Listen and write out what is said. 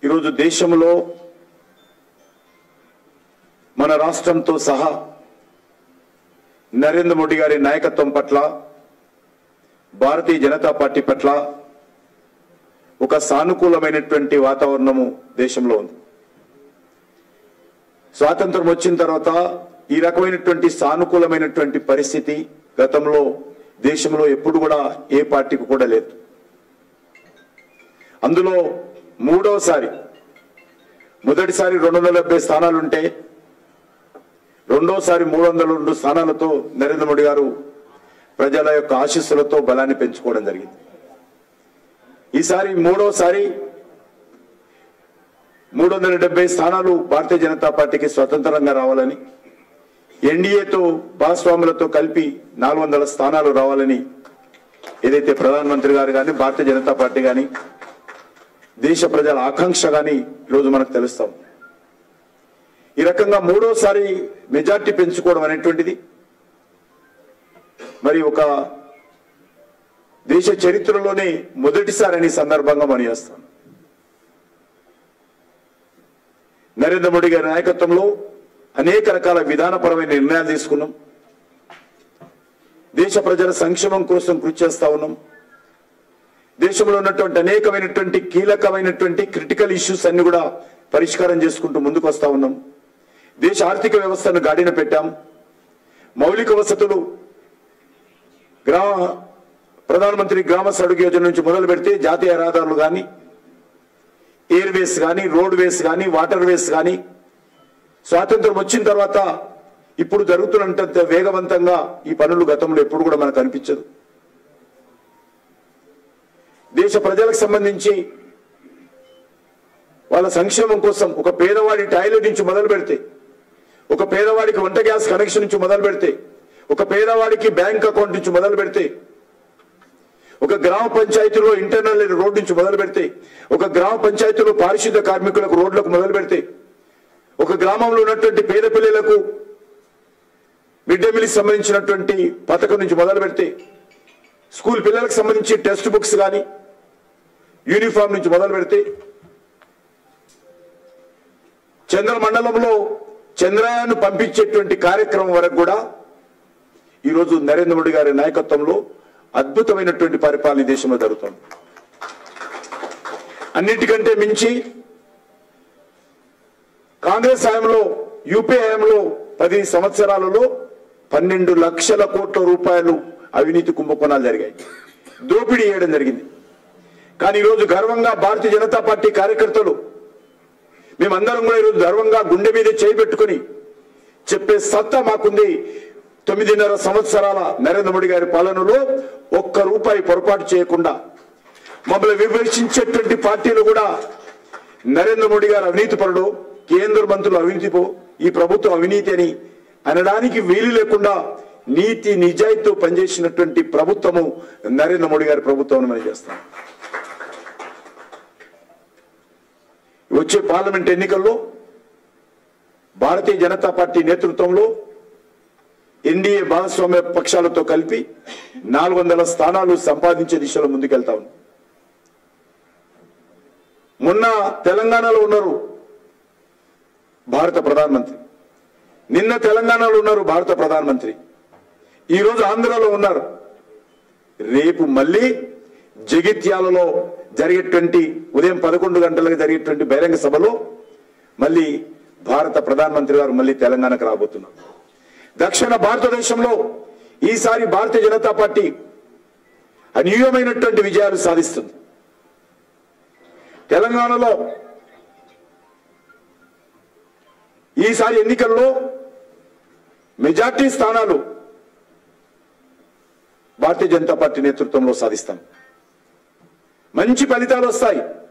ఈరోజు దేశంలో మన రాష్ట్రంతో సహా నరేంద్ర మోడీ గారి నాయకత్వం పట్ల భారతీయ జనతా పార్టీ పట్ల ఒక సానుకూలమైనటువంటి వాతావరణము దేశంలో ఉంది. స్వాతంత్రం వచ్చిన తర్వాత ఈ రకమైనటువంటి సానుకూలమైనటువంటి పరిస్థితి గతంలో దేశంలో ఎప్పుడు కూడా ఏ పార్టీకి కూడా లేదు. అందులో మొదటిసారి 270 స్థానాలుంటే రెండోసారి 302 స్థానాలతో నరేంద్ర మోడీ గారు ప్రజల యొక్క ఆశీస్సులతో బలాన్ని పెంచుకోవడం జరిగింది. ఈసారి మూడోసారి 370 స్థానాలు భారతీయ జనతా పార్టీకి స్వతంత్రంగా రావాలని, ఎన్డీఏతో భాగస్వాములతో కలిపి 400 స్థానాలు రావాలని ఏదైతే ప్రధానమంత్రి గారు కానీ భారతీయ జనతా పార్టీ కానీ దేశ ప్రజల ఆకాంక్ష కానీ ఈరోజు మనకు తెలుస్తాం. ఈ రకంగా మూడోసారి మెజార్టీ పెంచుకోవడం అనేటువంటిది మరి ఒక దేశ చరిత్రలోనే మొదటిసారి అనే సందర్భంగా మనం చేస్తాం. నరేంద్ర మోడీ గారి నాయకత్వంలో అనేక రకాల విధానపరమైన నిర్ణయాలు తీసుకున్నాం. దేశ ప్రజల సంక్షేమం కోసం కృషి చేస్తా ఉన్నాం. దేశంలో ఉన్నటువంటి అనేకమైనటువంటి కీలకమైనటువంటి క్రిటికల్ ఇష్యూస్ అన్ని కూడా పరిష్కారం చేసుకుంటూ ముందుకు వస్తా ఉన్నాం. దేశ ఆర్థిక వ్యవస్థను గాడిన పెట్టాం. మౌలిక వసతులు ప్రధానమంత్రి గ్రామ సడక్ యోజన నుంచి మొదలు పెడితే జాతీయ రహదారులు కానీ, ఎయిర్వేస్ కానీ, రోడ్ వేస్ కానీ, వాటర్ వేస్ కానీ స్వాతంత్రం వచ్చిన తర్వాత ఇప్పుడు జరుగుతున్నంత వేగవంతంగా ఈ పనులు గతంలో ఎప్పుడు కూడా మనకు అనిపించదు. దేశ ప్రజలకు సంబంధించి వాళ్ళ సంక్షేమం కోసం ఒక పేదవాడి టాయిలెట్ నుంచి మొదలు పెడితే, ఒక పేదవాడికి వంట గ్యాస్ కనెక్షన్ నుంచి మొదలు పెడితే, ఒక పేదవాడికి బ్యాంక్ అకౌంట్ నుంచి మొదలు పెడితే, ఒక గ్రామ పంచాయతీలో ఇంటర్నల్ రోడ్ నుంచి మొదలు పెడితే, ఒక గ్రామ పంచాయతీలో పారిశుద్ధ కార్మికులకు రోడ్లకు మొదలు పెడితే, ఒక గ్రామంలో ఉన్నటువంటి పేద పిల్లలకు మిడ్ డే మీల్ సంబంధించినటువంటి పథకం నుంచి మొదలు పెడితే, స్కూల్ పిల్లలకు సంబంధించి టెక్స్ట్ బుక్స్ కానీ యూనిఫామ్ నుంచి మొదలు పెడితే, చంద్రమండలంలో చంద్రయాన్ పంపించేటువంటి కార్యక్రమం వరకు కూడా ఈరోజు నరేంద్ర మోడీ గారి నాయకత్వంలో అద్భుతమైనటువంటి పరిపాలన దేశంలో జరుగుతుంది. అన్నిటికంటే మించి కాంగ్రెస్ హయాంలో, యూపీ హయాంలో 10 సంవత్సరాలలో 12 లక్షల కోట్ల రూపాయలు అవినీతి కుంభకోణాలు జరిగాయి, దోపిడీ చేయడం జరిగింది. కానీ ఈరోజు గర్వంగా భారతీయ జనతా పార్టీ కార్యకర్తలు మేమందరం కూడా ఈరోజు గర్వంగా గుండె మీద చేయిబెట్టుకుని చెప్పే సత్తా మాకుంది. 9.5 సంవత్సరాల నరేంద్ర మోడీ గారి పాలనలో ఒక్క రూపాయి పొరపాటు చేయకుండా మమ్మల్ని విమర్శించేటువంటి పార్టీలు కూడా నరేంద్ర మోడీ గారు అవినీతి పరుడు, కేంద్ర మంత్రులు అవినీతిపో, ఈ ప్రభుత్వం అవినీతి అని అనడానికి వీలు లేకుండా నీతి నిజాయితీతో పనిచేసినటువంటి ప్రభుత్వము నరేంద్ర మోడీ గారి ప్రభుత్వం మనం చేస్తాం. వచ్చే పార్లమెంట్ ఎన్నికల్లో భారతీయ జనతా పార్టీ నేతృత్వంలో ఎన్డీఏ భాగస్వామ్య పక్షాలతో కలిపి 400 స్థానాలు సంపాదించే దిశలో ముందుకెళ్తా ఉంది. మొన్న తెలంగాణలో ఉన్నారు భారత ప్రధానమంత్రి, నిన్న తెలంగాణలో ఉన్నారు భారత ప్రధానమంత్రి, ఈరోజు ఆంధ్రలో ఉన్నారు. రేపు మళ్ళీ జగిత్యాలలో జరిగేటువంటి ఉదయం 11 గంటలకు జరిగేటువంటి బహిరంగ సభలో మళ్ళీ భారత ప్రధానమంత్రి గారు మళ్ళీ తెలంగాణకు రాబోతున్నారు. దక్షిణ భారతదేశంలో ఈసారి భారతీయ జనతా పార్టీ అనూహ్యమైనటువంటి విజయాలు సాధిస్తుంది. తెలంగాణలో ఈసారి ఎన్నికల్లో మెజార్టీ స్థానాలు భారతీయ జనతా పార్టీ నేతృత్వంలో సాధిస్తాం. మంచి ఫలితాలు వస్తాయి.